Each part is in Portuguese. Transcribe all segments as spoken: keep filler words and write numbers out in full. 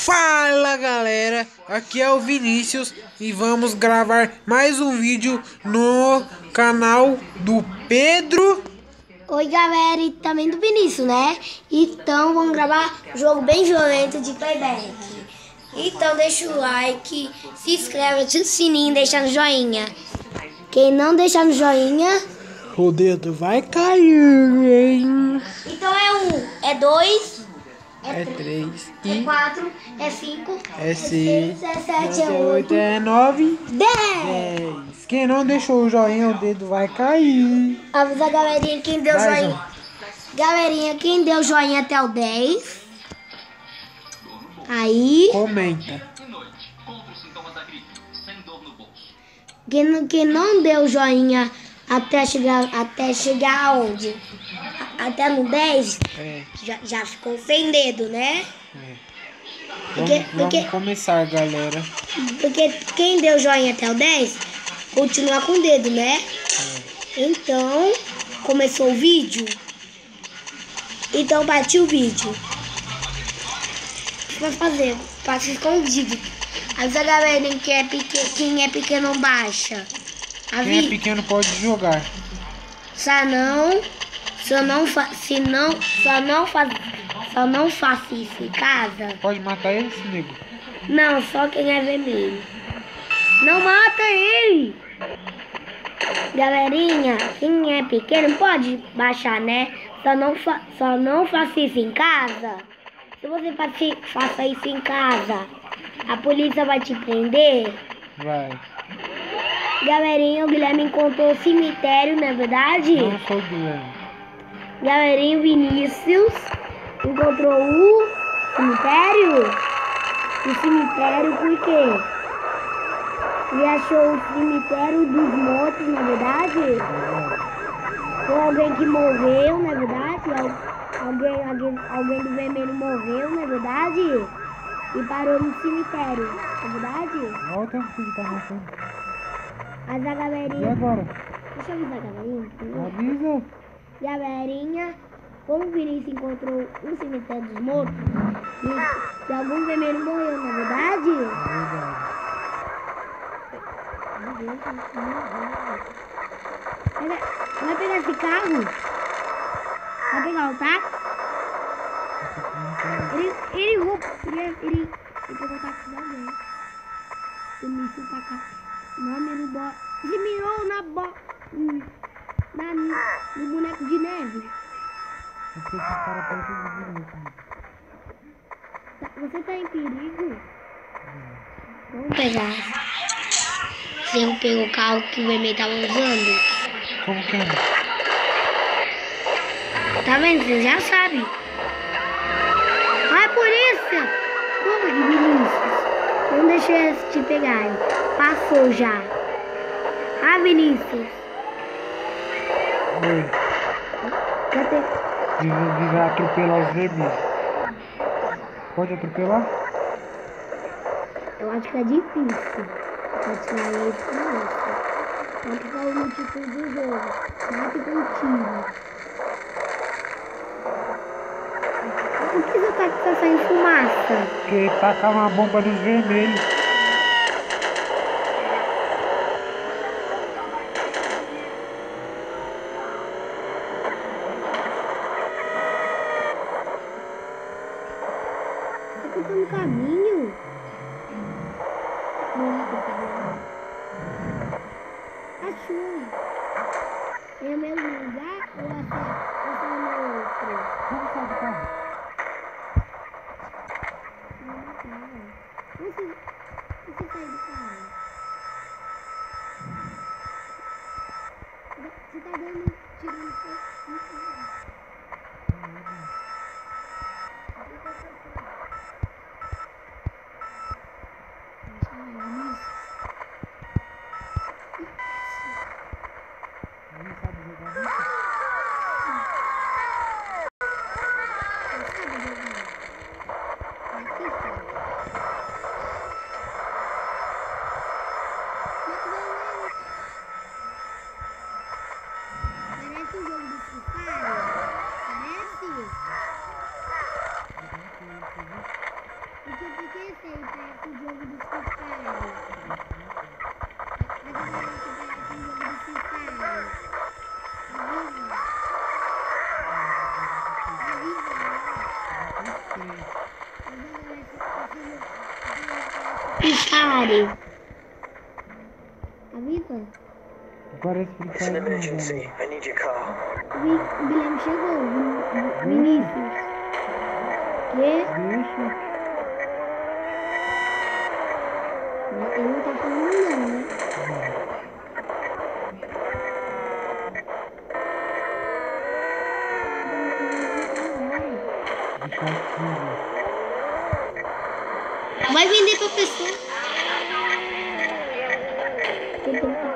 Fala galera, aqui é o Vinícius e vamos gravar mais um vídeo no canal do Pedro. Oi galera, e também do Vinícius, né? Então vamos gravar um jogo bem violento de playback. Então deixa o like, se inscreve, ativa o sininho, deixa no joinha. Quem não deixar no joinha, o dedo vai cair, hein? Então é um, é dois, é três, é quatro, é cinco, é é seis, é sete, é oito, oito, é nove, dez. dez. Quem não deixou o joinha, o dedo vai cair. Avisa a galerinha quem deu Vai, joinha. João. Galerinha, quem deu joinha até o dez. Aí. Comenta. Quem não, quem não deu joinha até chegar, até chegar aonde? A- Até no dez, É. já, já ficou sem dedo, né? É. Porque, Vamos, vamos porque, começar, galera. porque quem deu joinha até o dez, continua com o dedo, né? É. Então, começou o vídeo. Então, bati o vídeo. O que vai fazer? Passa escondido. Avisa a galerinha que é pequeno, quem é pequeno baixa. Quem é Avisa. pequeno pode jogar. Só não, só não, fa, se não, só não faz, só não faça isso em casa. Pode matar ele, esse nego? Não, só quem é vermelho. Não mata ele. Galerinha, quem é pequeno pode baixar, né? Só não, fa, só não faça isso em casa. Se você faça, faça isso em casa, a polícia vai te prender. Vai. Galerinha, o Guilherme encontrou o cemitério, não é verdade? Não sou Guilherme. Galerinha, o Vinícius encontrou o cemitério? O cemitério por quê? Ele achou o cemitério dos mortos, na verdade? Foi alguém que morreu, na verdade? Al- Alguém, alguém, alguém do vermelho morreu, na verdade? E parou no cemitério, na verdade? Olha o tempo que ele tá matando. Mas a E galerinha... agora? Deixa eu avisar a galerinha. Avisa. Galerinha, como o Vinícius encontrou o cemitério dos mortos, e, e algum vermelho morreu, na verdade? É verdade. Vai, vai pegar esse carro? Vai pegar o táxi? Ele, ele roubou, ele, ele, ele pegou o táxi de alguém. O míssil tá cá. Não, mirou bo... Ele mirou na bo... Na, no boneco de neve. Porque esse cara tá tudo direito. Tá- Você tá em perigo? Vamos pegar. Você não pegou o carro que o vermelho tava usando? Como que é? Tá vendo? Você já sabe. Vai, polícia! Corre, Vinícius. Não deixa eles te pegarem. Passou já. Ah, Vinícius. Oi. Já tem... Ele vai atropelar os vermelhos. Pode atropelar? Eu acho que é difícil. Pra tirar ele com isso. Só que fala no título do jogo. Mate com tiro. Por que você tá, tá saindo fumaça? Porque tacar uma bomba nos vermelhos. Tá cortando caminho? Achou. É o mesmo lugar ou essa é no outro? Vamos sair do carro. Você, você sai do carro. Você tá dando tiro no seu carro. Ele sabe jogar muito. aí, parece o jogo do Free Fire. A galera que parece o jogo do Free Fire. Avisa. Avisa, Free Fire. Avisa. Parece Free It's an Fire não, emergency. galera. I need your car. O Vi- o Guilherme chegou. Vin- Vin- Vinícius. Que? Deixa. Ele não tá falando não, né? Deixa assim, Vai vender pra pessoa. Tem que tentar.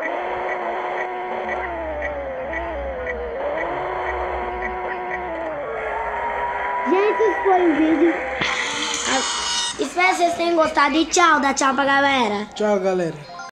Gente, esse foi o vídeo. Ah, espero que vocês tenham gostado e tchau. Dá tchau pra galera. Tchau, galera.